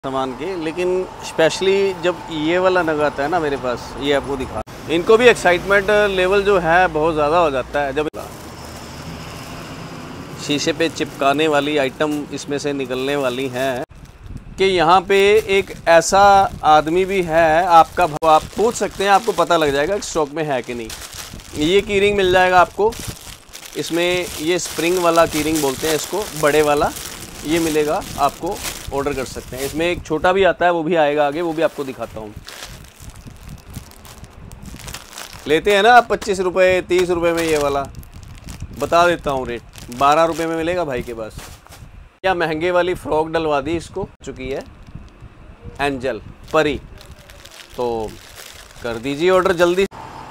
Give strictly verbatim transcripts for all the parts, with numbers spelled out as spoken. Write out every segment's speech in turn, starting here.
सामान के, लेकिन स्पेशली जब ये वाला नग आता है ना मेरे पास, ये आपको दिखा, इनको भी एक्साइटमेंट लेवल जो है बहुत ज़्यादा हो जाता है जब शीशे पे चिपकाने वाली आइटम इसमें से निकलने वाली हैं कि यहाँ पे एक ऐसा आदमी भी है आपका, आप पूछ सकते हैं, आपको पता लग जाएगा कि स्टॉक में है कि नहीं। ये की रिंग मिल जाएगा आपको, इसमें ये स्प्रिंग वाला की रिंग बोलते हैं इसको, बड़े वाला ये मिलेगा आपको, ऑर्डर कर सकते हैं। इसमें एक छोटा भी आता है, वो भी आएगा आगे, वो भी आपको दिखाता हूँ। लेते हैं ना आप पच्चीस रुपये तीस रुपये में, ये वाला बता देता हूँ रेट, बारह रुपये में मिलेगा भाई के पास। क्या महंगे वाली फ्रॉक डलवा दी इसको, चुकी है एंजल परी, तो कर दीजिए ऑर्डर जल्दी।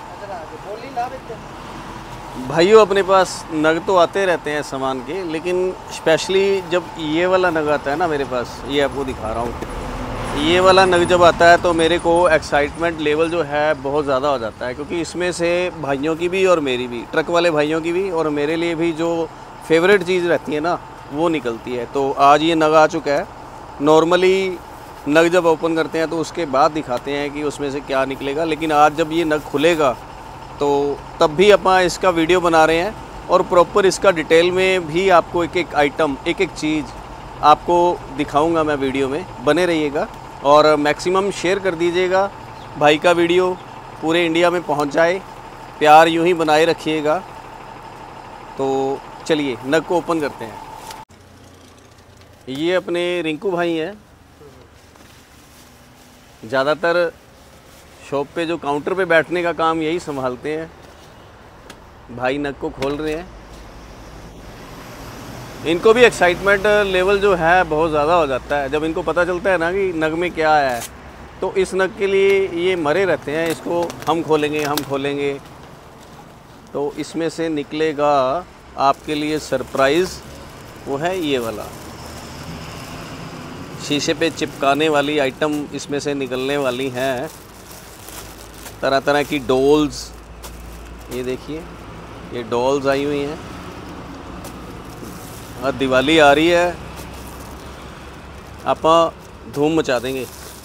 भाइयों अपने पास नग तो आते रहते हैं सामान के, लेकिन स्पेशली जब ये वाला नग आता है ना मेरे पास, ये आपको दिखा रहा हूँ, ये वाला नग जब आता है तो मेरे को एक्साइटमेंट लेवल जो है बहुत ज़्यादा हो जाता है, क्योंकि इसमें से भाइयों की भी और मेरी भी, ट्रक वाले भाइयों की भी और मेरे लिए भी जो फेवरेट चीज़ रहती है ना वो निकलती है। तो आज ये नग आ चुका है। नॉर्मली नग जब ओपन करते हैं तो उसके बाद दिखाते हैं कि उसमें से क्या निकलेगा, लेकिन आज जब ये नग खुलेगा तो तब भी अपना इसका वीडियो बना रहे हैं और प्रॉपर इसका डिटेल में भी आपको एक एक आइटम, एक एक चीज़ आपको दिखाऊंगा मैं वीडियो में, बने रहिएगा और मैक्सिमम शेयर कर दीजिएगा। भाई का वीडियो पूरे इंडिया में पहुंच जाए, प्यार यूं ही बनाए रखिएगा। तो चलिए नग को ओपन करते हैं। ये अपने रिंकू भाई हैं, ज़्यादातर शॉप पे जो काउंटर पे बैठने का काम यही संभालते हैं। भाई नग को खोल रहे हैं, इनको भी एक्साइटमेंट लेवल जो है बहुत ज़्यादा हो जाता है जब इनको पता चलता है ना कि नग में क्या है। तो इस नग के लिए ये मरे रहते हैं, इसको हम खोलेंगे हम खोलेंगे तो इसमें से निकलेगा आपके लिए सरप्राइज़, वो है ये वाला शीशे पे चिपकाने वाली आइटम इसमें से निकलने वाली हैं। तरह तरह की डॉल्स, ये देखिए ये डॉल्स आई हुई हैं। और दिवाली आ रही है, आप धूम मचा देंगे,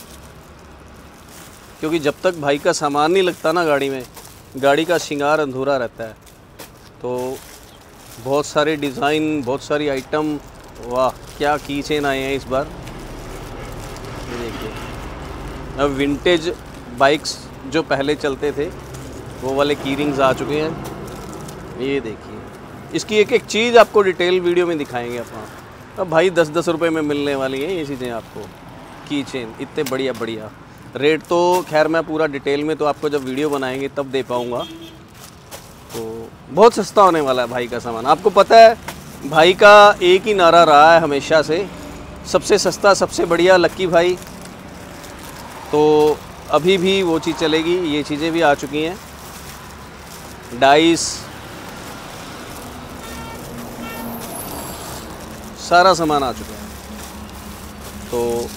क्योंकि जब तक भाई का सामान नहीं लगता ना गाड़ी में, गाड़ी का श्रृंगार अधूरा रहता है। तो बहुत सारे डिज़ाइन, बहुत सारी आइटम, वाह क्या की चेन आए हैं इस बार। ये देखिए, अब विंटेज बाइक्स जो पहले चलते थे वो वाले की रिंग्स आ चुके हैं। ये देखिए, इसकी एक एक चीज़ आपको डिटेल वीडियो में दिखाएंगे अपन। अब भाई दस दस रुपये में मिलने वाली हैं ये चीज़ें आपको, की चेन इतने बढ़िया बढ़िया। रेट तो खैर मैं पूरा डिटेल में तो आपको जब वीडियो बनाएंगे तब दे पाऊँगा। तो बहुत सस्ता होने वाला है भाई का सामान। आपको पता है भाई का एक ही नारा रहा है हमेशा से, सबसे सस्ता सबसे बढ़िया लक्की भाई। तो अभी भी वो चीज़ चलेगी। ये चीज़ें भी आ चुकी हैं, डाइस, सारा सामान आ चुका है। तो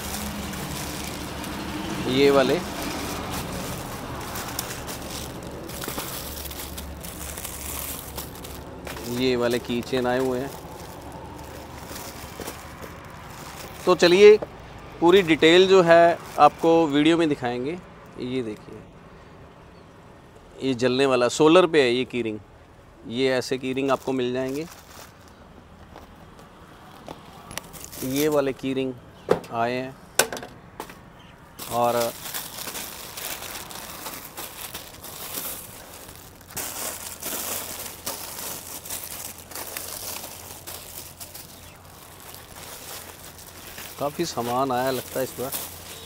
ये वाले ये वाले की चेन आए हुए हैं। तो चलिए पूरी डिटेल जो है आपको वीडियो में दिखाएंगे। ये देखिए, ये जलने वाला सोलर पे है ये की रिंग, ये ऐसे की रिंग आपको मिल जाएंगे। ये वाले की रिंग आए हैं और काफ़ी सामान आया लगता है इस बार।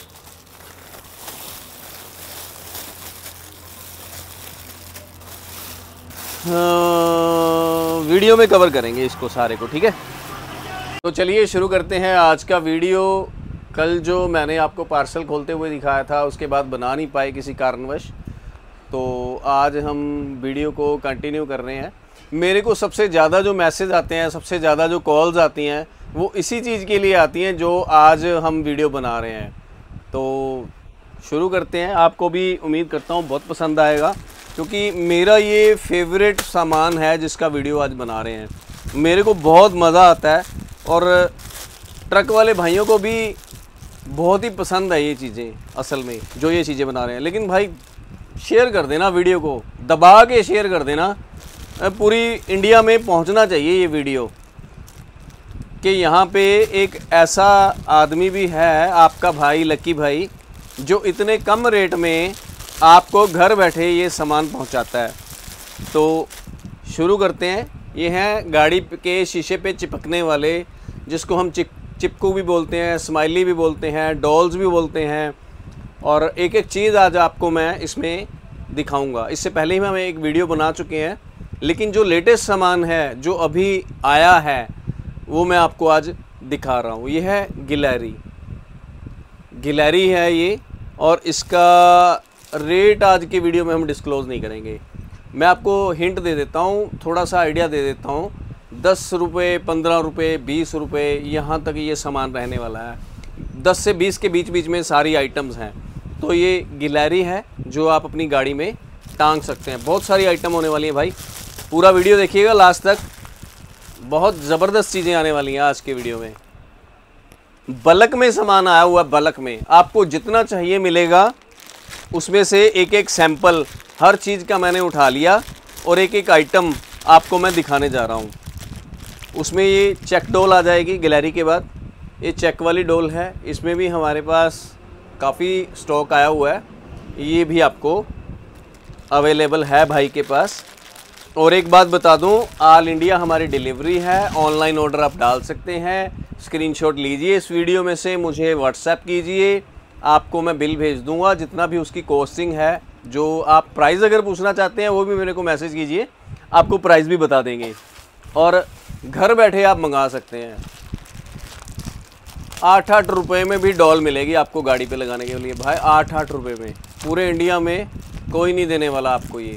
हाँ, वीडियो में कवर करेंगे इसको सारे को, ठीक है। तो चलिए शुरू करते हैं आज का वीडियो। कल जो मैंने आपको पार्सल खोलते हुए दिखाया था उसके बाद बना नहीं पाए किसी कारणवश, तो आज हम वीडियो को कंटिन्यू कर रहे हैं। मेरे को सबसे ज़्यादा जो मैसेज आते हैं, सबसे ज़्यादा जो कॉल्स आती हैं, वो इसी चीज़ के लिए आती हैं जो आज हम वीडियो बना रहे हैं। तो शुरू करते हैं। आपको भी उम्मीद करता हूँ बहुत पसंद आएगा, क्योंकि मेरा ये फेवरेट सामान है जिसका वीडियो आज बना रहे हैं। मेरे को बहुत मज़ा आता है और ट्रक वाले भाइयों को भी बहुत ही पसंद है ये चीज़ें असल में, जो ये चीज़ें बना रहे हैं। लेकिन भाई शेयर कर देना वीडियो को, दबा के शेयर कर देना, पूरी इंडिया में पहुंचना चाहिए ये वीडियो कि यहाँ पे एक ऐसा आदमी भी है, आपका भाई लकी भाई, जो इतने कम रेट में आपको घर बैठे ये सामान पहुंचाता है। तो शुरू करते हैं। ये हैं गाड़ी के शीशे पे चिपकने वाले, जिसको हम चिप चिपकू भी बोलते हैं, स्माइली भी बोलते हैं, डॉल्स भी बोलते हैं। और एक एक चीज़ आज आपको मैं इसमें दिखाऊंगा। इससे पहले ही हम एक वीडियो बना चुके हैं, लेकिन जो लेटेस्ट सामान है जो अभी आया है वो मैं आपको आज दिखा रहा हूँ। ये है गिलहरी, गिलहरी है ये, और इसका रेट आज की वीडियो में हम डिस्क्लोज़ नहीं करेंगे। मैं आपको हिंट दे देता हूँ, थोड़ा सा आइडिया दे देता हूँ। दस रुपये, पंद्रह रुपये, बीस रुपये, यहाँ तक ये सामान रहने वाला है। दस से बीस के बीच बीच में सारी आइटम्स हैं। तो ये गिलहरी है जो आप अपनी गाड़ी में टांग सकते हैं। बहुत सारी आइटम होने वाली है भाई, पूरा वीडियो देखिएगा लास्ट तक, बहुत ज़बरदस्त चीज़ें आने वाली हैं आज के वीडियो में। बल्क में सामान आया हुआ है, बल्क में आपको जितना चाहिए मिलेगा। उसमें से एक एक सैंपल हर चीज़ का मैंने उठा लिया और एक एक आइटम आपको मैं दिखाने जा रहा हूँ। उसमें ये चेक डोल आ जाएगी गिलहरी के बाद, ये चेक वाली डोल है। इसमें भी हमारे पास काफ़ी स्टॉक आया हुआ है, ये भी आपको अवेलेबल है भाई के पास। और एक बात बता दूं, ऑल इंडिया हमारी डिलीवरी है, ऑनलाइन ऑर्डर आप डाल सकते हैं। स्क्रीनशॉट लीजिए इस वीडियो में से, मुझे व्हाट्सएप कीजिए, आपको मैं बिल भेज दूंगा, जितना भी उसकी कॉस्टिंग है। जो आप प्राइस अगर पूछना चाहते हैं वो भी मेरे को मैसेज कीजिए, आपको प्राइस भी बता देंगे। और घर बैठे आप मंगा सकते हैं। आठ आठ रुपये में भी डॉल मिलेगी आपको गाड़ी पे लगाने के लिए भाई, आठ आठ रुपये में। पूरे इंडिया में कोई नहीं देने वाला आपको ये।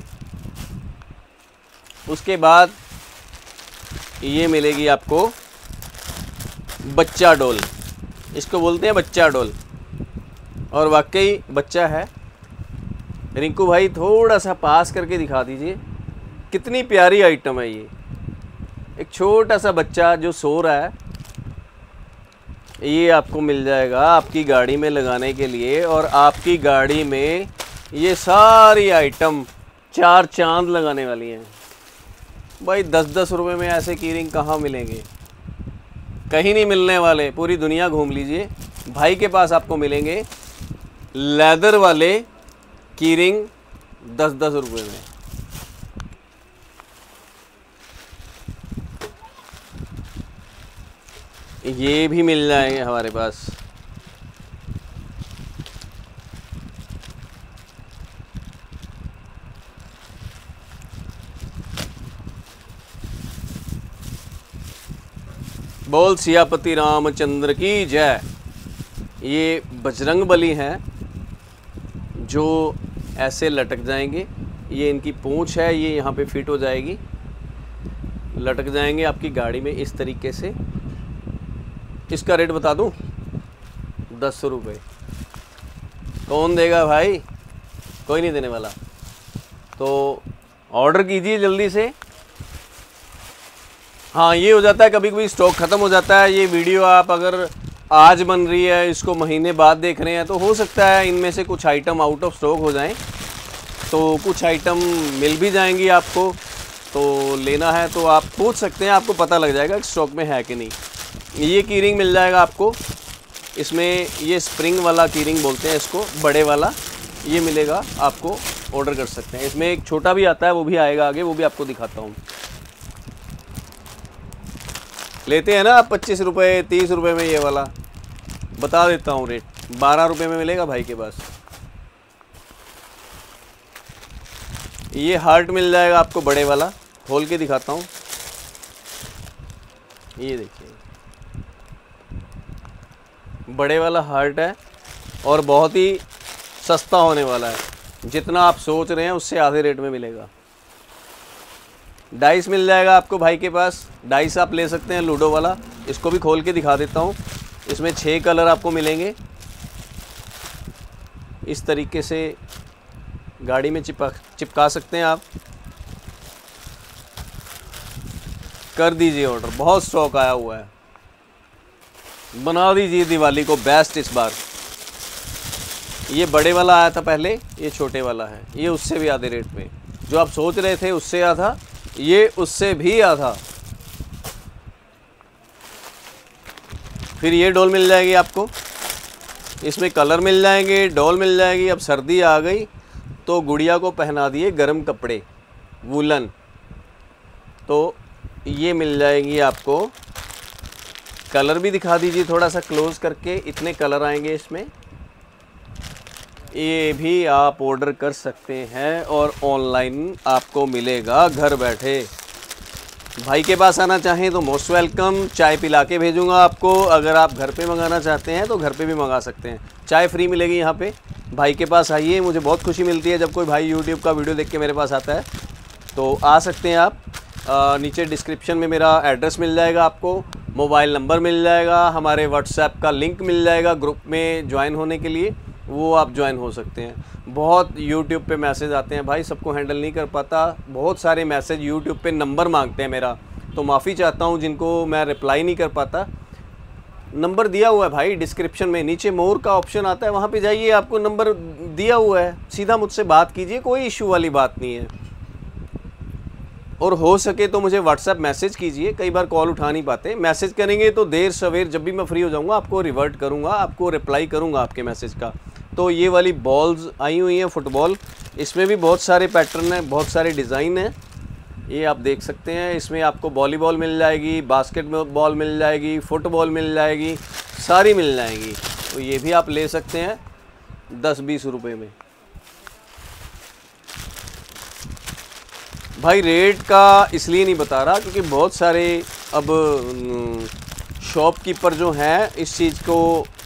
उसके बाद ये मिलेगी आपको बच्चा डोल, इसको बोलते हैं बच्चा डोल, और वाकई बच्चा है। रिंकू भाई थोड़ा सा पास करके दिखा दीजिए, कितनी प्यारी आइटम है ये। एक छोटा सा बच्चा जो सो रहा है, ये आपको मिल जाएगा आपकी गाड़ी में लगाने के लिए। और आपकी गाड़ी में ये सारी आइटम चार चांद लगाने वाली हैं भाई। दस दस रुपए में ऐसे कीरिंग कहाँ मिलेंगे, कहीं नहीं मिलने वाले। पूरी दुनिया घूम लीजिए, भाई के पास आपको मिलेंगे लेदर वाले कीरिंग दस दस रुपए में। ये भी मिल जाएंगे हमारे पास। बोल सियापति रामचंद्र की जय। ये बजरंग बली हैं जो ऐसे लटक जाएंगे। ये इनकी पूंछ है, ये यहाँ पे फिट हो जाएगी, लटक जाएंगे आपकी गाड़ी में इस तरीके से। इसका रेट बता दूं, दस रुपये। कौन देगा भाई, कोई नहीं देने वाला। तो ऑर्डर कीजिए जल्दी से। हाँ, ये हो जाता है कभी कभी स्टॉक ख़त्म हो जाता है। ये वीडियो आप अगर आज बन रही है, इसको महीने बाद देख रहे हैं, तो हो सकता है इनमें से कुछ आइटम आउट ऑफ स्टॉक हो जाएं, तो कुछ आइटम मिल भी जाएंगी आपको। तो लेना है तो आप पूछ सकते हैं, आपको पता लग जाएगा कि स्टॉक में है कि नहीं। ये कीरिंग मिल जाएगा आपको, इसमें ये स्प्रिंग वाला कीरिंग बोलते हैं इसको, बड़े वाला, ये मिलेगा आपको, ऑर्डर कर सकते हैं। इसमें एक छोटा भी आता है, वो भी आएगा आगे, वो भी आपको दिखाता हूँ। लेते हैं ना आप पच्चीस रुपये तीस रुपये में, ये वाला बता देता हूँ रेट, बारह रुपये में मिलेगा भाई के पास। ये हार्ट मिल जाएगा आपको बड़े वाला, खोल के दिखाता हूँ। ये देखिए बड़े वाला हार्ट है और बहुत ही सस्ता होने वाला है। जितना आप सोच रहे हैं उससे आधे रेट में मिलेगा। डाइस मिल जाएगा आपको भाई के पास, डाइस आप ले सकते हैं लूडो वाला। इसको भी खोल के दिखा देता हूँ। इसमें छः कलर आपको मिलेंगे। इस तरीके से गाड़ी में चिपक चिपका सकते हैं आप। कर दीजिए ऑर्डर, बहुत स्टॉक आया हुआ है। बना दीजिए दिवाली को बेस्ट इस बार। ये बड़े वाला आया था पहले, ये छोटे वाला है, ये उससे भी आधे रेट में। जो आप सोच रहे थे उससे आधा, ये उससे भी आधा। फिर ये डॉल मिल जाएगी आपको, इसमें कलर मिल जाएंगे, डॉल मिल जाएगी। अब सर्दी आ गई तो गुड़िया को पहना दिए गर्म कपड़े वूलन, तो ये मिल जाएंगी आपको। कलर भी दिखा दीजिए थोड़ा सा क्लोज करके, इतने कलर आएंगे इसमें। ये भी आप ऑर्डर कर सकते हैं और ऑनलाइन आपको मिलेगा घर बैठे। भाई के पास आना चाहें तो मोस्ट वेलकम, चाय पिला के भेजूंगा आपको। अगर आप घर पे मंगाना चाहते हैं तो घर पे भी मंगा सकते हैं, चाय फ्री मिलेगी यहाँ पे। भाई के पास आइए, मुझे बहुत खुशी मिलती है जब कोई भाई यूट्यूब का वीडियो देख के मेरे पास आता है। तो आ सकते हैं आप। आ, नीचे डिस्क्रिप्शन में मेरा एड्रेस मिल जाएगा आपको, मोबाइल नंबर मिल जाएगा, हमारे व्हाट्सएप का लिंक मिल जाएगा ग्रुप में ज्वाइन होने के लिए, वो आप ज्वाइन हो सकते हैं। बहुत यूट्यूब पे मैसेज आते हैं भाई, सबको हैंडल नहीं कर पाता। बहुत सारे मैसेज यूट्यूब पे नंबर मांगते हैं मेरा, तो माफ़ी चाहता हूँ जिनको मैं रिप्लाई नहीं कर पाता। नंबर दिया हुआ है भाई डिस्क्रिप्शन में, नीचे मोर का ऑप्शन आता है, वहाँ पे जाइए, आपको नंबर दिया हुआ है, सीधा मुझसे बात कीजिए, कोई इशू वाली बात नहीं है। और हो सके तो मुझे व्हाट्सएप मैसेज कीजिए, कई बार कॉल उठा नहीं पाते। मैसेज करेंगे तो देर सवेर जब भी मैं फ्री हो जाऊंगा आपको रिवर्ट करूंगा, आपको रिप्लाई करूंगा आपके मैसेज का। तो ये वाली बॉल्स आई हुई हैं फुटबॉल, इसमें भी बहुत सारे पैटर्न हैं, बहुत सारे डिज़ाइन हैं, ये आप देख सकते हैं। इसमें आपको वॉलीबॉल मिल जाएगी, बास्केटबॉल मिल जाएगी, फुटबॉल मिल जाएगी, सारी मिल जाएगी। तो ये भी आप ले सकते हैं दस बीस रुपये में। भाई रेट का इसलिए नहीं बता रहा क्योंकि बहुत सारे अब शॉपकीपर जो हैं इस चीज़ को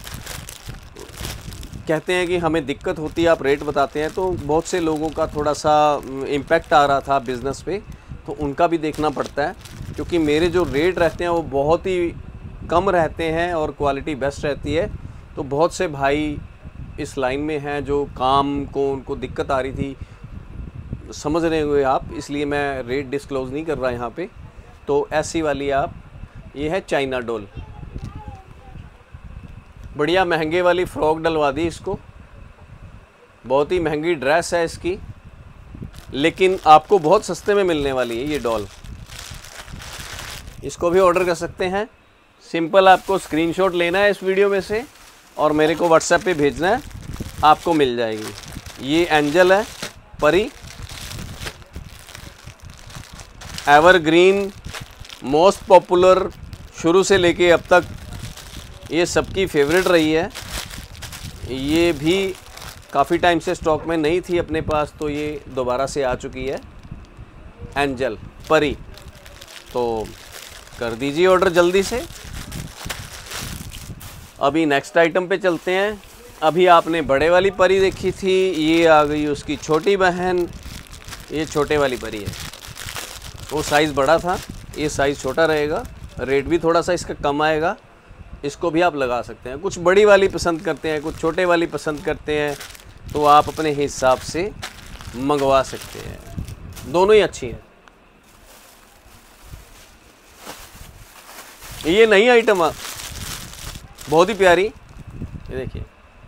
कहते हैं कि हमें दिक्कत होती है, आप रेट बताते हैं, तो बहुत से लोगों का थोड़ा सा इम्पैक्ट आ रहा था बिज़नेस पे, तो उनका भी देखना पड़ता है। क्योंकि मेरे जो रेट रहते हैं वो बहुत ही कम रहते हैं और क्वालिटी बेस्ट रहती है। तो बहुत से भाई इस लाइन में हैं जो काम को उनको दिक्कत आ रही थी, समझ रहे हुए आप, इसलिए मैं रेट डिस्क्लोज़ नहीं कर रहा यहाँ पे। तो ऐसी वाली आप, ये है चाइना डॉल, बढ़िया महंगे वाली फ्रॉक डलवा दी इसको, बहुत ही महंगी ड्रेस है इसकी, लेकिन आपको बहुत सस्ते में मिलने वाली है ये डॉल। इसको भी ऑर्डर कर सकते हैं। सिंपल आपको स्क्रीनशॉट लेना है इस वीडियो में से और मेरे को व्हाट्सएप पे भेजना है, आपको मिल जाएगी। ये एंजल है, परी, एवरग्रीन, मोस्ट पॉपुलर, शुरू से लेके अब तक ये सबकी फेवरेट रही है। ये भी काफ़ी टाइम से स्टॉक में नहीं थी अपने पास, तो ये दोबारा से आ चुकी है एंजल परी। तो कर दीजिए ऑर्डर जल्दी से। अभी नेक्स्ट आइटम पे चलते हैं। अभी आपने बड़े वाली परी देखी थी, ये आ गई उसकी छोटी बहन, ये छोटे वाली परी है। वो साइज़ बड़ा था, ये साइज़ छोटा रहेगा, रेट भी थोड़ा सा इसका कम आएगा। इसको भी आप लगा सकते हैं। कुछ बड़ी वाली पसंद करते हैं, कुछ छोटे वाली पसंद करते हैं, तो आप अपने हिसाब से मंगवा सकते हैं। दोनों ही अच्छी हैं। ये नई आइटम बहुत ही प्यारी, ये देखिए,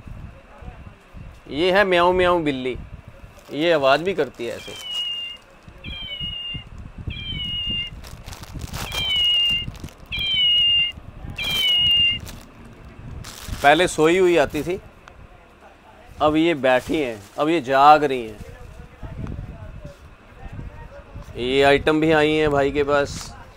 ये है म्याऊं म्याऊं बिल्ली, ये आवाज़ भी करती है ऐसे। पहले सोई हुई आती थी, अब ये बैठी हैं, अब ये जाग रही हैं। ये आइटम भी आई हैं भाई के पास,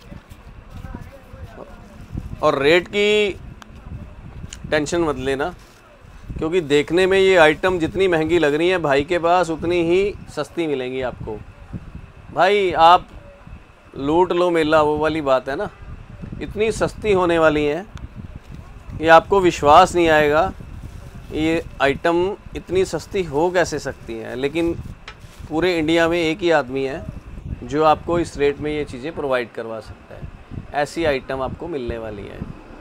और रेट की टेंशन मत लेना, क्योंकि देखने में ये आइटम जितनी महंगी लग रही है भाई के पास उतनी ही सस्ती मिलेंगी आपको। भाई आप लूट लो मेला, वो वाली बात है ना, इतनी सस्ती होने वाली है, ये आपको विश्वास नहीं आएगा ये आइटम इतनी सस्ती हो कैसे सकती है। लेकिन पूरे इंडिया में एक ही आदमी है जो आपको इस रेट में ये चीज़ें प्रोवाइड करवा सकता है। ऐसी आइटम आपको मिलने वाली है।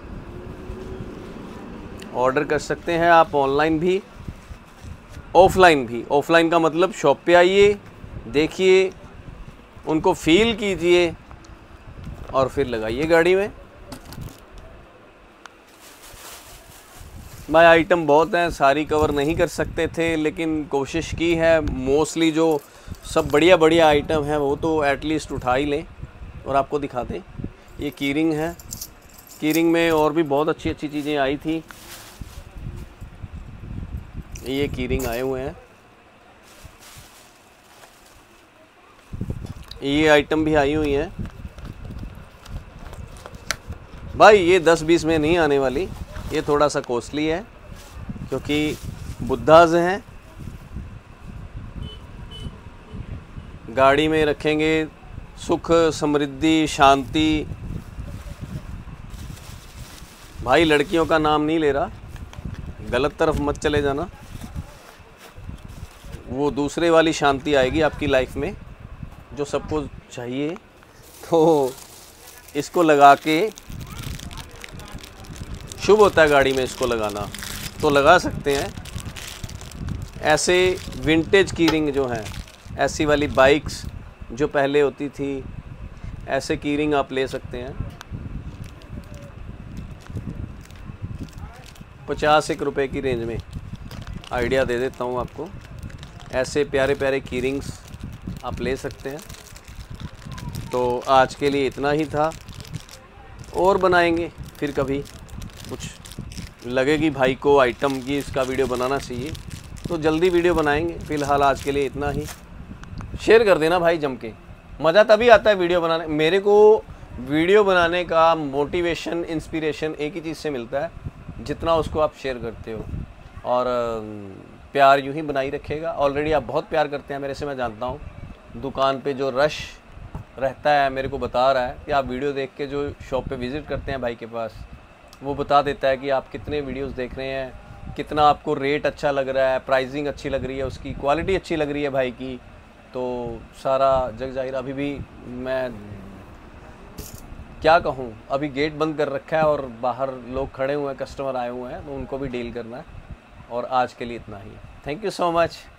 ऑर्डर कर सकते हैं आप ऑनलाइन भी, ऑफलाइन भी। ऑफलाइन का मतलब शॉप पे आइए, देखिए, उनको फील कीजिए और फिर लगाइए गाड़ी में। भाई आइटम बहुत हैं, सारी कवर नहीं कर सकते थे, लेकिन कोशिश की है। मोस्टली जो सब बढ़िया बढ़िया आइटम है वो तो एटलीस्ट उठा ही लें और आपको दिखा दें। ये कीरिंग है, कीरिंग में और भी बहुत अच्छी अच्छी चीज़ें आई थी। ये कीरिंग आए हुए हैं, ये आइटम भी आई हुई हैं भाई। ये दस बीस में नहीं आने वाली, ये थोड़ा सा कॉस्टली है क्योंकि बुद्धाज हैं। गाड़ी में रखेंगे सुख समृद्धि शांति। भाई लड़कियों का नाम नहीं ले रहा, गलत तरफ मत चले जाना। वो दूसरे वाली शांति आएगी आपकी लाइफ में जो सबको चाहिए। तो इसको लगा के शुभ होता है गाड़ी में, इसको लगाना तो लगा सकते हैं। ऐसे विंटेज कीरिंग जो हैं, ऐसी वाली बाइक्स जो पहले होती थी, ऐसे कीरिंग आप ले सकते हैं। पचास एक रुपए की रेंज में आइडिया दे देता हूँ आपको। ऐसे प्यारे प्यारे कीरिंग्स आप ले सकते हैं। तो आज के लिए इतना ही था, और बनाएंगे फिर कभी। कुछ लगेगी भाई को आइटम की इसका वीडियो बनाना चाहिए तो जल्दी वीडियो बनाएंगे। फ़िलहाल आज के लिए इतना ही। शेयर कर देना भाई जम के, मज़ा तभी आता है वीडियो बनाने। मेरे को वीडियो बनाने का मोटिवेशन इंस्पिरेशन एक ही चीज़ से मिलता है, जितना उसको आप शेयर करते हो। और प्यार यूं ही बनाई रखेगा। ऑलरेडी आप बहुत प्यार करते हैं मेरे से, मैं जानता हूँ। दुकान पे जो रश रहता है मेरे को बता रहा है कि आप वीडियो देख के जो शॉप पे विज़िट करते हैं भाई के पास, वो बता देता है कि आप कितने वीडियोस देख रहे हैं, कितना आपको रेट अच्छा लग रहा है, प्राइसिंग अच्छी लग रही है, उसकी क्वालिटी अच्छी लग रही है भाई की। तो सारा जग जाहिर। अभी भी मैं क्या कहूँ, अभी गेट बंद कर रखा है और बाहर लोग खड़े हुए हैं, कस्टमर आए हुए हैं, तो उनको भी डील करना है। और आज के लिए इतना ही। Thank you so much.